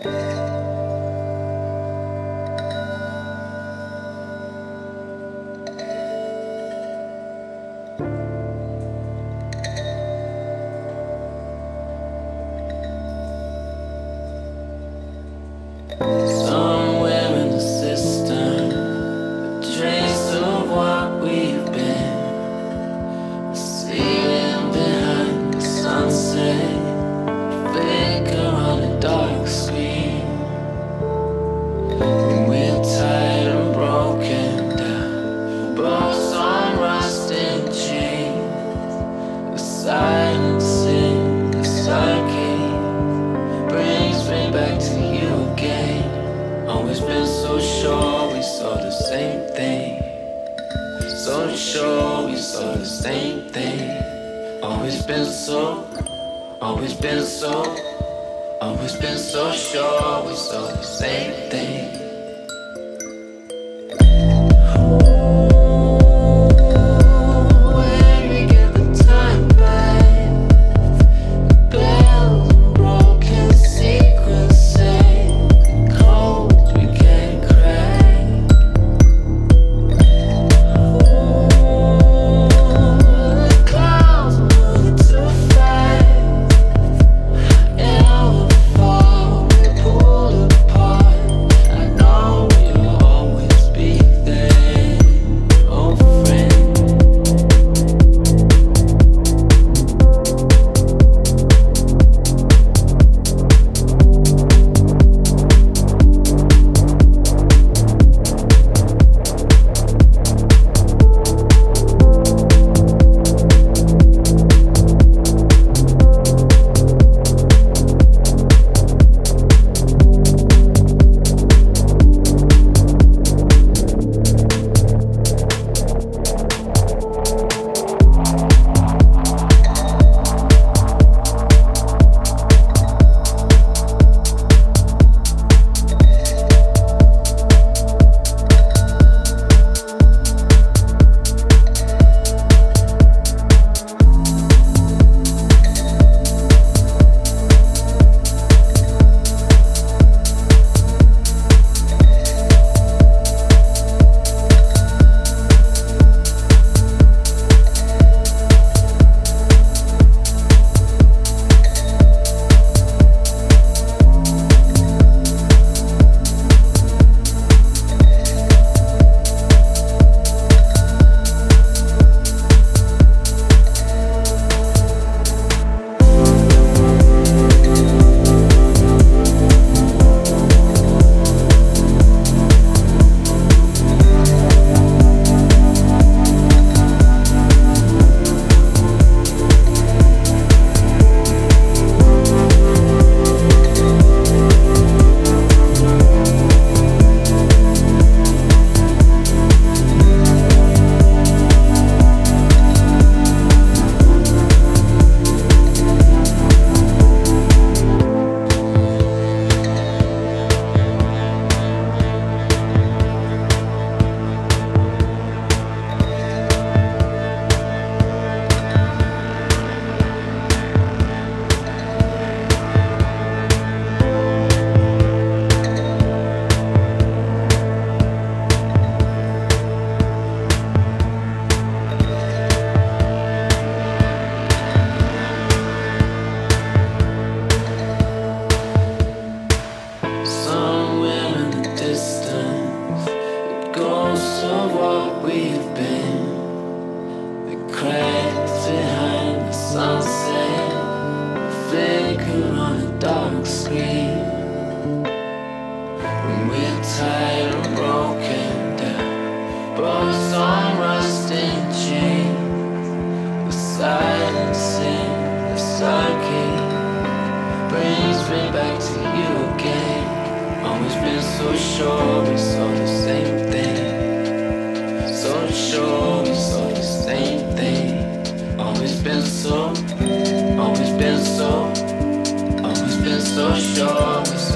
Somewhere in the system, a trace of what we've been. Sitting behind the sunset, flicker on a dark screen. When we're tired and broken down, books on rusting chains. The silencing, the psyche brings me back to you again. Always been so sure we saw the same thing. So sure we saw the same thing. Always been so, always been so, always been so sure we saw the same thing. Of what we've been, the cracks behind the sunset, flicker on a dark screen. When we're tired and broken down, books on rusting chains. The silencing, the psyche brings me back to you again. Always been so sure we saw the same thing. So sure we saw the same thing. Always been so, always been so, always been so sure we saw